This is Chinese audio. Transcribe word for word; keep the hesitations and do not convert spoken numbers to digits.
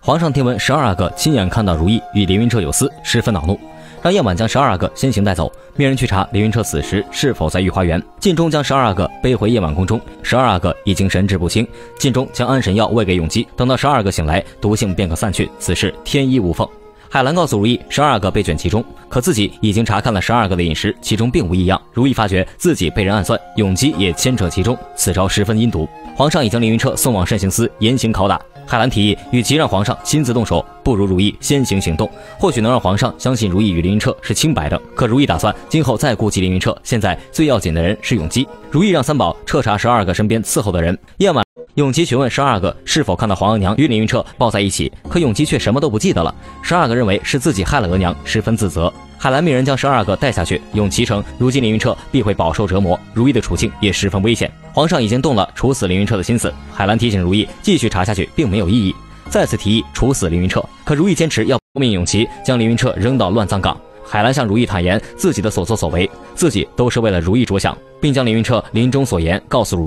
皇上听闻十二阿哥亲眼看到如意与凌云彻有私，十分恼怒，让燕婉将十二阿哥先行带走，命人去查凌云彻此时是否在御花园。晋中将十二阿哥背回燕婉宫中，十二阿哥已经神志不清。晋中将安神药喂给永基，等到十二阿哥醒来，毒性便可散去，此事天衣无缝。海兰告诉如意，十二阿哥被卷其中，可自己已经查看了十二阿哥的饮食，其中并无异样。如意发觉自己被人暗算，永基也牵扯其中，此招十分阴毒。皇上已将凌云彻送往慎刑司严刑拷打。海兰提议，与其让皇上亲自动手，不如如意先行行动，或许能让皇上相信如意与凌云彻是清白的。可如意打算今后再顾及凌云彻，现在最要紧的人是永基。如意让三宝彻查十二阿哥身边伺候的人。夜晚，永基询问十二阿哥是否看到皇额娘与凌云彻抱在一起，可永基却什么都不记得了。十二阿哥认为是自己害了额娘，十分自责。海兰命人将十二阿哥带下去，永其称如今凌云彻必会饱受折磨，如意的处境也十分危险。皇上已经动了处死凌云彻的心思，海兰提醒如意继续查下去并没有意义，再次提议处死凌云彻，可如意坚持要命永琪将凌云彻扔到乱葬岗。海兰向如意坦言自己的所作所为，自己都是为了如意着想，并将凌云彻临终所言告诉如意。